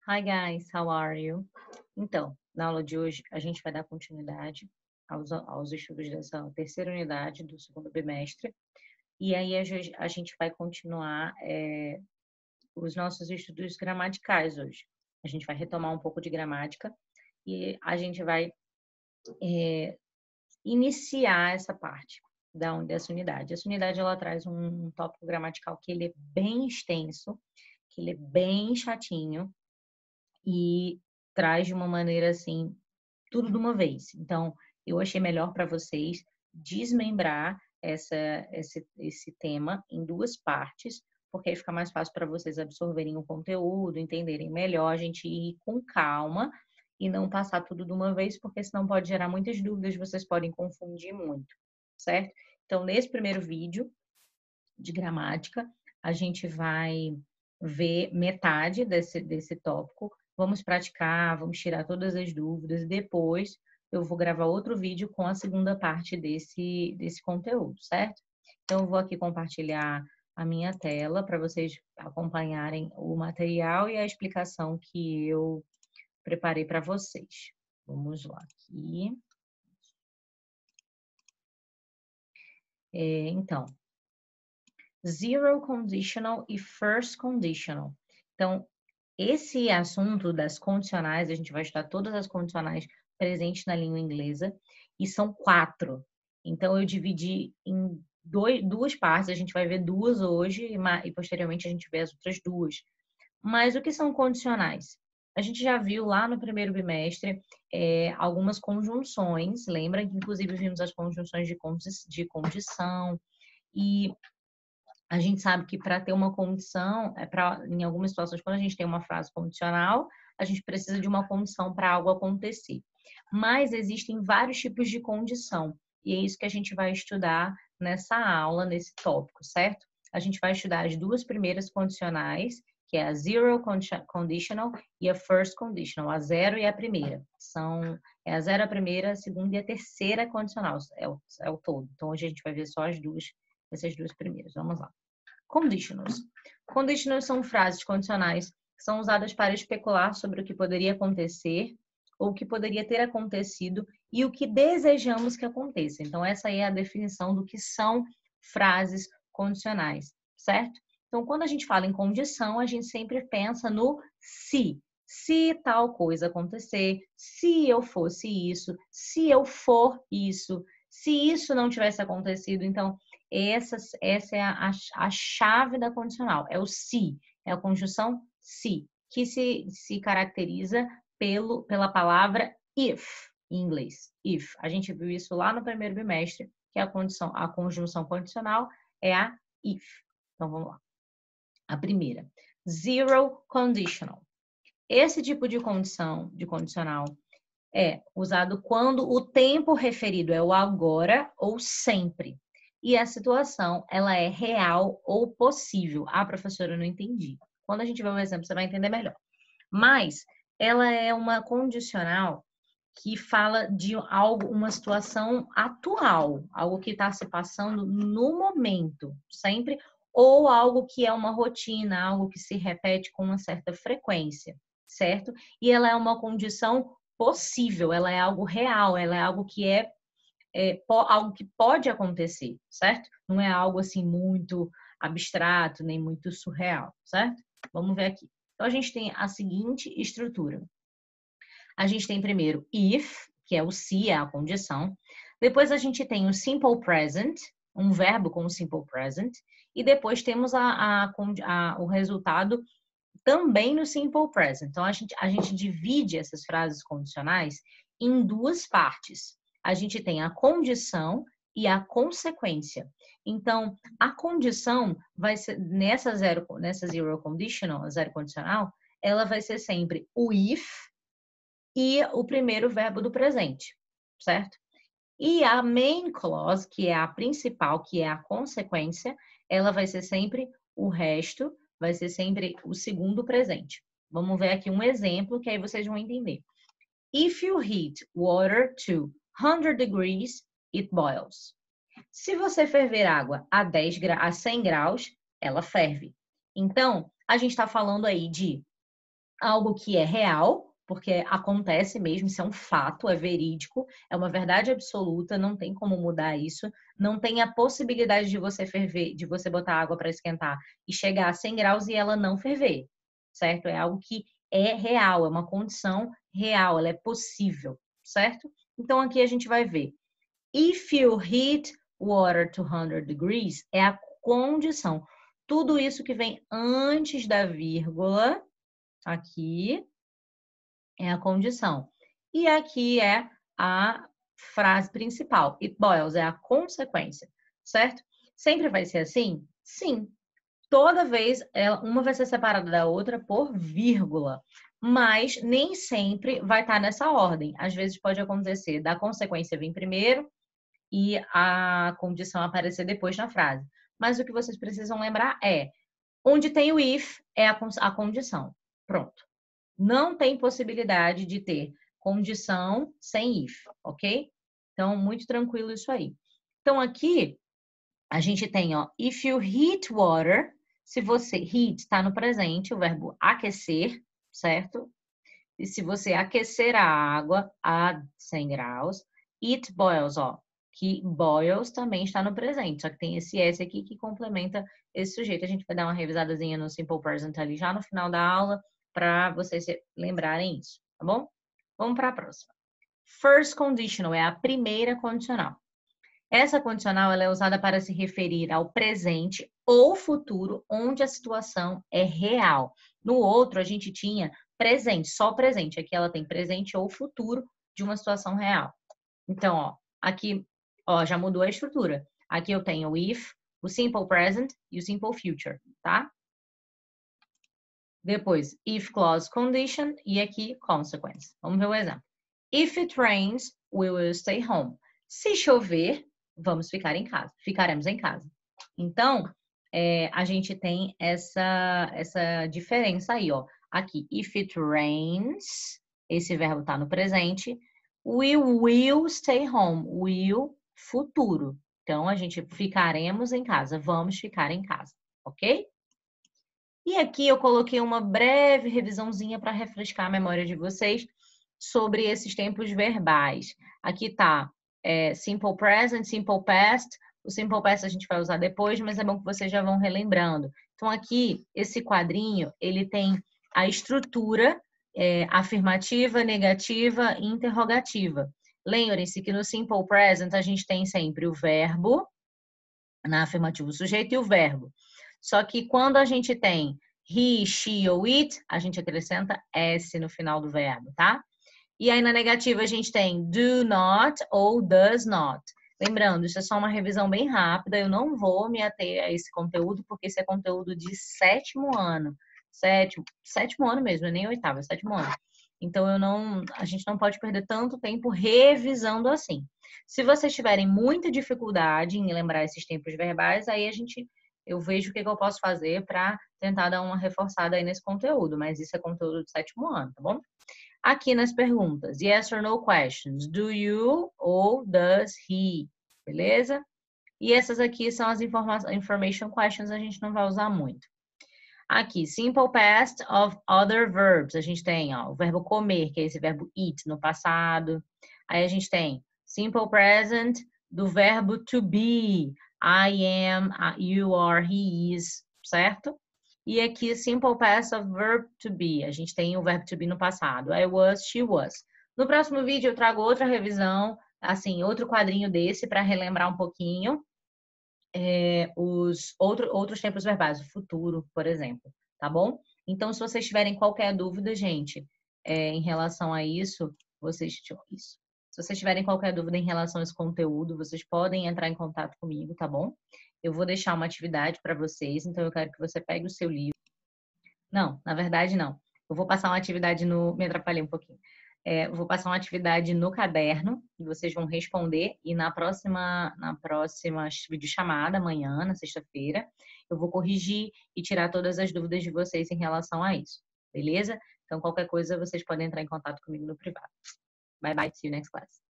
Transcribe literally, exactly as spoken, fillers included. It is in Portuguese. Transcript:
Hi guys, how are you? Então, na aula de hoje a gente vai dar continuidade aos, aos estudos dessa terceira unidade do segundo bimestre e aí a, ge- a gente vai continuar é, os nossos estudos gramaticais hoje. A gente vai retomar um pouco de gramática e a gente vai é, iniciar essa parte da, dessa unidade. Essa unidade ela traz um, um tópico gramatical que ele é bem extenso, que ele é bem chatinho e traz de uma maneira assim tudo de uma vez. Então, eu achei melhor para vocês desmembrar essa, esse, esse tema em duas partes, porque aí fica mais fácil para vocês absorverem o conteúdo, entenderem melhor, a gente ir com calma e não passar tudo de uma vez, porque senão pode gerar muitas dúvidas, vocês podem confundir muito, certo? Então, nesse primeiro vídeo de gramática, a gente vai ver metade desse, desse tópico, vamos praticar, vamos tirar todas as dúvidas, depois eu vou gravar outro vídeo com a segunda parte desse, desse conteúdo, certo? Então, eu vou aqui compartilhar a minha tela para vocês acompanharem o material e a explicação que eu preparei para vocês. Vamos lá aqui. É, então, zero conditional e first conditional. Então, esse assunto das condicionais, a gente vai estudar todas as condicionais presentes na língua inglesa, e são quatro. Então, eu dividi em dois, duas partes, a gente vai ver duas hoje, e, e posteriormente a gente vê as outras duas. Mas o que são condicionais? A gente já viu lá no primeiro bimestre é, algumas conjunções, lembra que inclusive vimos as conjunções de, condi de condição, e a gente sabe que para ter uma condição, é pra, em algumas situações, quando a gente tem uma frase condicional, a gente precisa de uma condição para algo acontecer. Mas existem vários tipos de condição, e é isso que a gente vai estudar nessa aula, nesse tópico, certo? A gente vai estudar as duas primeiras condicionais, que é a zero conditional e a first conditional, a zero e a primeira. São, é a zero a primeira, a segunda e a terceira condicional, é o, é o todo. Então, hoje a gente vai ver só as duas, essas duas primeiras. Vamos lá. Conditionals. Conditionals são frases condicionais que são usadas para especular sobre o que poderia acontecer ou o que poderia ter acontecido e o que desejamos que aconteça. Então, essa é a definição do que são frases condicionais, certo? Então, quando a gente fala em condição, a gente sempre pensa no se. Se tal coisa acontecer, se eu fosse isso, se eu for isso, se isso não tivesse acontecido. Então, essa, essa é a, a chave da condicional, é o se, é a conjunção se, que se, se caracteriza pelo, pela palavra if, em inglês, if. A gente viu isso lá no primeiro bimestre, que é a, condição, a conjunção condicional é a if. Então, vamos lá. A primeira, zero conditional. Esse tipo de condição, de condicional, é usado quando o tempo referido é o agora ou sempre. E a situação, ela é real ou possível. Ah, professora, eu não entendi. Quando a gente vê um exemplo, você vai entender melhor. Mas ela é uma condicional que fala de algo, uma situação atual, algo que está se passando no momento, sempre, ou algo que é uma rotina, algo que se repete com uma certa frequência, certo? E ela é uma condição possível, ela é algo real, ela é algo que é, é algo que pode acontecer, certo? Não é algo assim muito abstrato, nem muito surreal, certo? Vamos ver aqui. Então, a gente tem a seguinte estrutura. A gente tem primeiro if, que é o se, é a condição. Depois a gente tem o simple present, um verbo com o simple present. E depois temos a, a, a, o resultado também no simple present. Então, a gente, a gente divide essas frases condicionais em duas partes. A gente tem a condição e a consequência. Então, a condição vai ser, nessa zero, nessa zero conditional, zero condicional, ela vai ser sempre o if e o primeiro verbo do presente, certo? E a main clause, que é a principal, que é a consequência, ela vai ser sempre o resto, vai ser sempre o segundo presente. Vamos ver aqui um exemplo que aí vocês vão entender. If you heat water to one hundred degrees, it boils. Se você ferver água a, dez, a cem graus, ela ferve. Então, a gente está falando aí de algo que é real, porque acontece mesmo, isso é um fato, é verídico, é uma verdade absoluta, não tem como mudar isso, não tem a possibilidade de você ferver, de você botar água para esquentar e chegar a cem graus e ela não ferver, certo? É algo que é real, é uma condição real, ela é possível, certo? Então aqui a gente vai ver. If you heat water to one hundred degrees, é a condição. Tudo isso que vem antes da vírgula, aqui, é a condição. E aqui é a frase principal. It boils é a consequência, certo? Sempre vai ser assim? Sim. Toda vez, uma vai ser separada da outra por vírgula. Mas nem sempre vai estar nessa ordem. Às vezes pode acontecer da consequência vir primeiro e a condição aparecer depois na frase. Mas o que vocês precisam lembrar é, onde tem o if é a, a condição. Pronto. Não tem possibilidade de ter condição sem if, ok? Então, muito tranquilo isso aí. Então, aqui, a gente tem, ó, if you heat water, se você, heat está no presente, o verbo aquecer, certo? E se você aquecer a água a cem graus, it boils, ó, que boils também está no presente, só que tem esse S aqui que complementa esse sujeito. A gente vai dar uma revisadazinha no Simple Present ali já no final da aula, para vocês lembrarem isso, tá bom? Vamos para a próxima. First conditional é a primeira condicional. Essa condicional ela é usada para se referir ao presente ou futuro onde a situação é real. No outro, a gente tinha presente, só presente. Aqui ela tem presente ou futuro de uma situação real. Então, ó, aqui ó, já mudou a estrutura. Aqui eu tenho o if, o simple present e o simple future, tá? Depois, if clause condition e aqui consequence. Vamos ver o exemplo. If it rains, we will stay home. Se chover, vamos ficar em casa. Ficaremos em casa. Então, é, a gente tem essa, essa diferença aí, ó. Aqui, if it rains, esse verbo está no presente. We will stay home. Will, futuro. Então, a gente ficaremos em casa. Vamos ficar em casa, ok? E aqui eu coloquei uma breve revisãozinha para refrescar a memória de vocês sobre esses tempos verbais. Aqui tá é, simple present, simple past. O simple past a gente vai usar depois, mas é bom que vocês já vão relembrando. Então aqui, esse quadrinho, ele tem a estrutura é, afirmativa, negativa e interrogativa. Lembrem-se que no simple present a gente tem sempre o verbo, na afirmativa o sujeito e o verbo. Só que quando a gente tem he, she ou it, a gente acrescenta S no final do verbo, tá? E aí na negativa a gente tem do not ou does not. Lembrando, isso é só uma revisão bem rápida, eu não vou me ater a esse conteúdo, porque esse é conteúdo de sétimo ano. Sétimo, sétimo ano mesmo, nem oitavo, é sétimo ano. Então eu não, a gente não pode perder tanto tempo revisando assim. Se vocês tiverem muita dificuldade em lembrar esses tempos verbais, aí a gente, eu vejo o que eu posso fazer para tentar dar uma reforçada aí nesse conteúdo, mas isso é conteúdo do sétimo ano, tá bom? Aqui nas perguntas, yes or no questions, do you ou does he, beleza? E essas aqui são as information questions, a gente não vai usar muito. Aqui, simple past of other verbs. A gente tem ó, o verbo comer, que é esse verbo eat no passado. Aí a gente tem simple present do verbo to be. I am, you are, he is, certo? E aqui, simple past of verb to be. A gente tem o verbo to be no passado. I was, she was. No próximo vídeo eu trago outra revisão, assim, outro quadrinho desse para relembrar um pouquinho. É, os outro, outros tempos verbais, o futuro, por exemplo, tá bom? Então, se vocês tiverem qualquer dúvida, gente, é, em relação a isso, vocês, isso. Se vocês tiverem qualquer dúvida em relação a esse conteúdo, vocês podem entrar em contato comigo, tá bom? Eu vou deixar uma atividade para vocês, então eu quero que você pegue o seu livro. Não, na verdade não. Eu vou passar uma atividade no... Me atrapalhei um pouquinho. É, vou passar uma atividade no caderno e vocês vão responder e na próxima, na próxima videochamada, amanhã, na sexta-feira, eu vou corrigir e tirar todas as dúvidas de vocês em relação a isso, beleza? Então, qualquer coisa, vocês podem entrar em contato comigo no privado. Bye, bye. See you next class.